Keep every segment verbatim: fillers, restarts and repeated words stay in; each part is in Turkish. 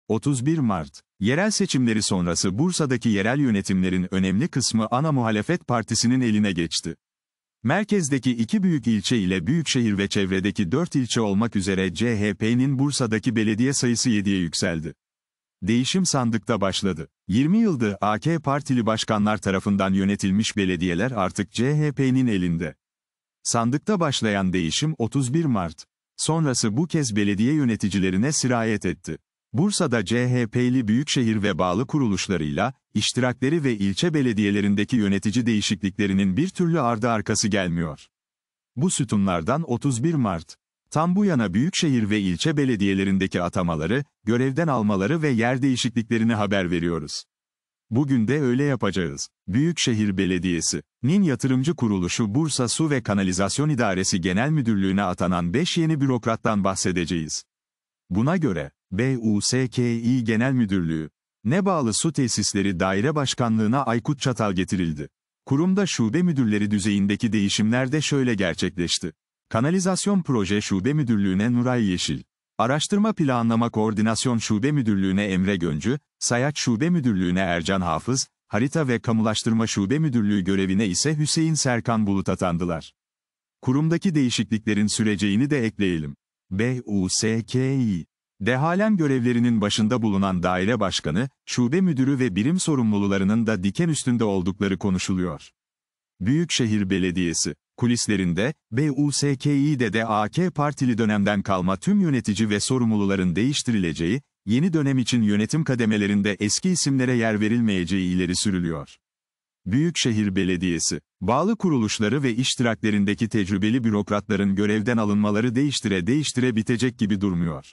otuz bir Mart. Yerel seçimleri sonrası Bursa'daki yerel yönetimlerin önemli kısmı ana muhalefet partisinin eline geçti. Merkezdeki iki büyük ilçe ile Büyükşehir ve çevredeki dört ilçe olmak üzere C H P'nin Bursa'daki belediye sayısı yediye yükseldi. Değişim sandıkta başladı. yirmi yıldır A K Partili başkanlar tarafından yönetilmiş belediyeler artık C H P'nin elinde. Sandıkta başlayan değişim otuz bir Mart. Sonrası bu kez belediye yöneticilerine sirayet etti. Bursa'da C H P'li büyükşehir ve bağlı kuruluşlarıyla, iştirakleri ve ilçe belediyelerindeki yönetici değişikliklerinin bir türlü ardı arkası gelmiyor. Bu sütunlardan otuz bir Mart. Tam bu yana büyükşehir ve ilçe belediyelerindeki atamaları, görevden almaları ve yer değişikliklerini haber veriyoruz. Bugün de öyle yapacağız. Büyükşehir Belediyesi'nin yatırımcı kuruluşu Bursa Su ve Kanalizasyon İdaresi Genel Müdürlüğü'ne atanan beş yeni bürokrattan bahsedeceğiz. Buna göre, B U S K İ Genel Müdürlüğü, ne bağlı su tesisleri daire başkanlığına Aykut Çatal getirildi. Kurumda şube müdürleri düzeyindeki değişimler de şöyle gerçekleşti. Kanalizasyon Proje Şube Müdürlüğü'ne Nuray Yeşil, Araştırma Planlama Koordinasyon Şube Müdürlüğü'ne Emre Göncü, Sayaç Şube Müdürlüğü'ne Ercan Hafız, Harita ve Kamulaştırma Şube Müdürlüğü görevine ise Hüseyin Serkan Bulut atandılar. Kurumdaki değişikliklerin süreceğini de ekleyelim. B U S K İ de halen görevlerinin başında bulunan daire başkanı, şube müdürü ve birim sorumlularının da diken üstünde oldukları konuşuluyor. Büyükşehir Belediyesi kulislerinde, B U S K İ'de de A K Partili dönemden kalma tüm yönetici ve sorumluların değiştirileceği, yeni dönem için yönetim kademelerinde eski isimlere yer verilmeyeceği ileri sürülüyor. Büyükşehir Belediyesi, bağlı kuruluşları ve iştiraklerindeki tecrübeli bürokratların görevden alınmaları değiştire değiştire bitecek gibi durmuyor.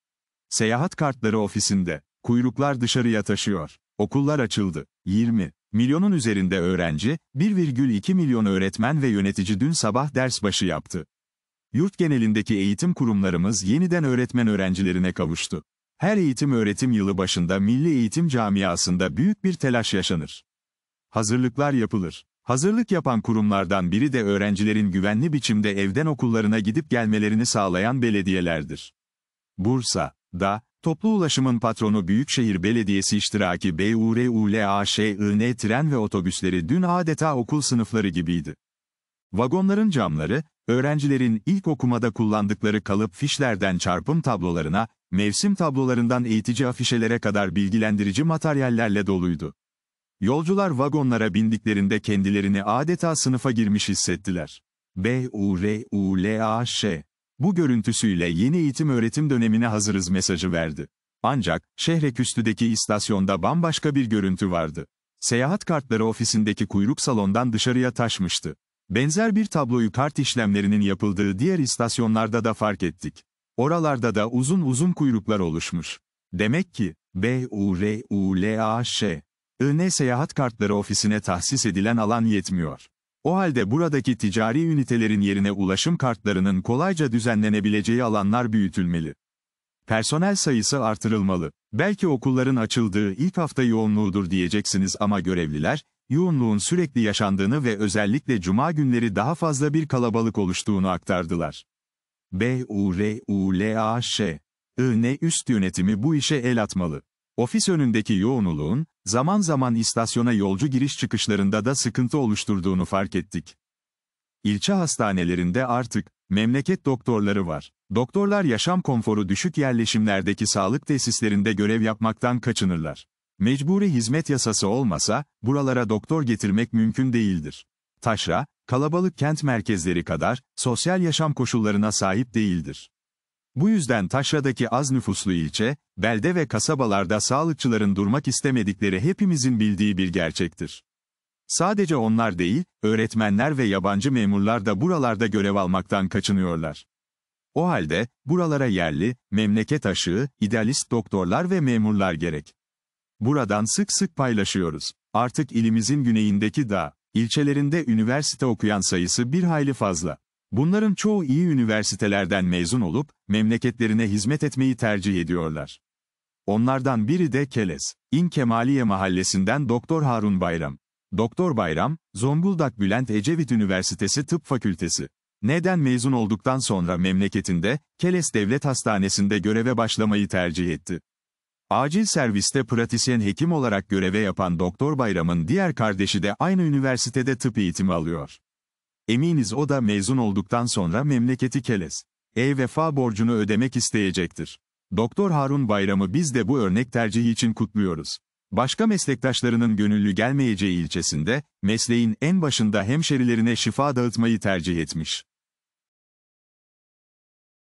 Seyahat kartları ofisinde, kuyruklar dışarıya taşıyor. Okullar açıldı. yirmi milyonun üzerinde öğrenci, bir virgül iki milyon öğretmen ve yönetici dün sabah ders başı yaptı. Yurt genelindeki eğitim kurumlarımız yeniden öğretmen öğrencilerine kavuştu. Her eğitim öğretim yılı başında milli eğitim camiasında büyük bir telaş yaşanır. Hazırlıklar yapılır. Hazırlık yapan kurumlardan biri de öğrencilerin güvenli biçimde evden okullarına gidip gelmelerini sağlayan belediyelerdir. Bursa'da, toplu ulaşımın patronu Büyükşehir Belediyesi iştiraki B U R U L A Ş I N tren ve otobüsleri dün adeta okul sınıfları gibiydi. Vagonların camları, öğrencilerin ilk okumada kullandıkları kalıp fişlerden çarpım tablolarına, mevsim tablolarından eğitici afişelere kadar bilgilendirici materyallerle doluydu. Yolcular vagonlara bindiklerinde kendilerini adeta sınıfa girmiş hissettiler. B U R U L A Ş bu görüntüsüyle yeni eğitim öğretim dönemine hazırız mesajı verdi. Ancak, Şehreküstü'deki istasyonda bambaşka bir görüntü vardı. Seyahat kartları ofisindeki kuyruk salondan dışarıya taşmıştı. Benzer bir tabloyu kart işlemlerinin yapıldığı diğer istasyonlarda da fark ettik. Oralarda da uzun uzun kuyruklar oluşmuş. Demek ki, B U R U L A Ş I N seyahat kartları ofisine tahsis edilen alan yetmiyor. O halde buradaki ticari ünitelerin yerine ulaşım kartlarının kolayca düzenlenebileceği alanlar büyütülmeli. Personel sayısı artırılmalı. Belki okulların açıldığı ilk hafta yoğunluğudur diyeceksiniz ama görevliler, yoğunluğun sürekli yaşandığını ve özellikle cuma günleri daha fazla bir kalabalık oluştuğunu aktardılar. B U R U L A Ş I N üst yönetimi bu işe el atmalı. Ofis önündeki yoğunluğun, zaman zaman istasyona yolcu giriş çıkışlarında da sıkıntı oluşturduğunu fark ettik. İlçe hastanelerinde artık, memleket doktorları var. Doktorlar yaşam konforu düşük yerleşimlerdeki sağlık tesislerinde görev yapmaktan kaçınırlar. Mecburi hizmet yasası olmasa, buralara doktor getirmek mümkün değildir. Taşra, kalabalık kent merkezleri kadar, sosyal yaşam koşullarına sahip değildir. Bu yüzden taşradaki az nüfuslu ilçe, belde ve kasabalarda sağlıkçıların durmak istemedikleri hepimizin bildiği bir gerçektir. Sadece onlar değil, öğretmenler ve yabancı memurlar da buralarda görev almaktan kaçınıyorlar. O halde, buralara yerli, memleket aşığı, idealist doktorlar ve memurlar gerek. Buradan sık sık paylaşıyoruz. Artık ilimizin güneyindeki dağ, ilçelerinde üniversite okuyan sayısı bir hayli fazla. Bunların çoğu iyi üniversitelerden mezun olup, memleketlerine hizmet etmeyi tercih ediyorlar. Onlardan biri de Keles, İn Kemaliye Mahallesi'nden Doktor Harun Bayram. Doktor Bayram, Zonguldak Bülent Ecevit Üniversitesi Tıp Fakültesi. Neden mezun olduktan sonra memleketinde, Keles Devlet Hastanesi'nde göreve başlamayı tercih etti. Acil serviste pratisyen hekim olarak göreve yapan Doktor Bayram'ın diğer kardeşi de aynı üniversitede tıp eğitimi alıyor. Eminiz o da mezun olduktan sonra memleketi Kelez, E-Vefa borcunu ödemek isteyecektir. Doktor Harun Bayram'ı biz de bu örnek tercihi için kutluyoruz. Başka meslektaşlarının gönüllü gelmeyeceği ilçesinde, mesleğin en başında hemşerilerine şifa dağıtmayı tercih etmiş.